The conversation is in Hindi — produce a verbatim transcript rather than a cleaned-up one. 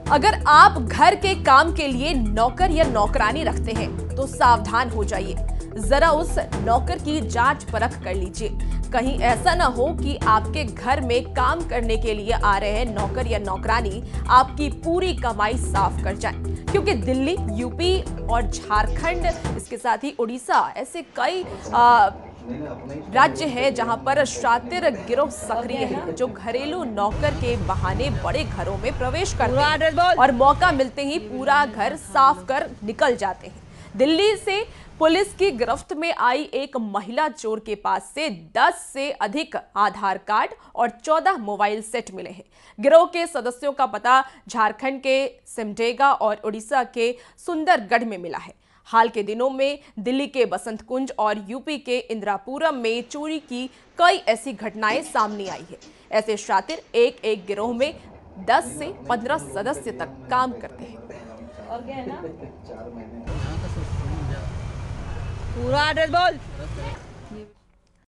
अगर आप घर के काम के लिए नौकर या नौकरानी रखते हैं तो सावधान हो जाइए। जरा उस नौकर की जांच परख कर लीजिए। कहीं ऐसा ना हो कि आपके घर में काम करने के लिए आ रहे हैं नौकर या नौकरानी आपकी पूरी कमाई साफ कर जाए। क्योंकि दिल्ली, यूपी और झारखंड, इसके साथ ही उड़ीसा, ऐसे कई आ, राज्य है जहां पर शातिर गिरोह सक्रिय है, जो घरेलू नौकर के बहाने बड़े घरों में प्रवेश करते हैं और मौका मिलते ही पूरा घर साफ कर निकल जाते हैं। दिल्ली से पुलिस की गिरफ्त में आई एक महिला चोर के पास से दस से अधिक आधार कार्ड और चौदह मोबाइल सेट मिले हैं। गिरोह के सदस्यों का पता झारखंड के सिमडेगा और उड़ीसा के सुंदरगढ़ में मिला है। हाल के दिनों में दिल्ली के बसंत कुंज और यूपी के इंदिरापुरम में चोरी की कई ऐसी घटनाएं सामने आई है। ऐसे शातिर एक एक गिरोह में दस से पंद्रह सदस्य तक काम करते हैं। और क्या है ना, पूरा एड्रेस बोल।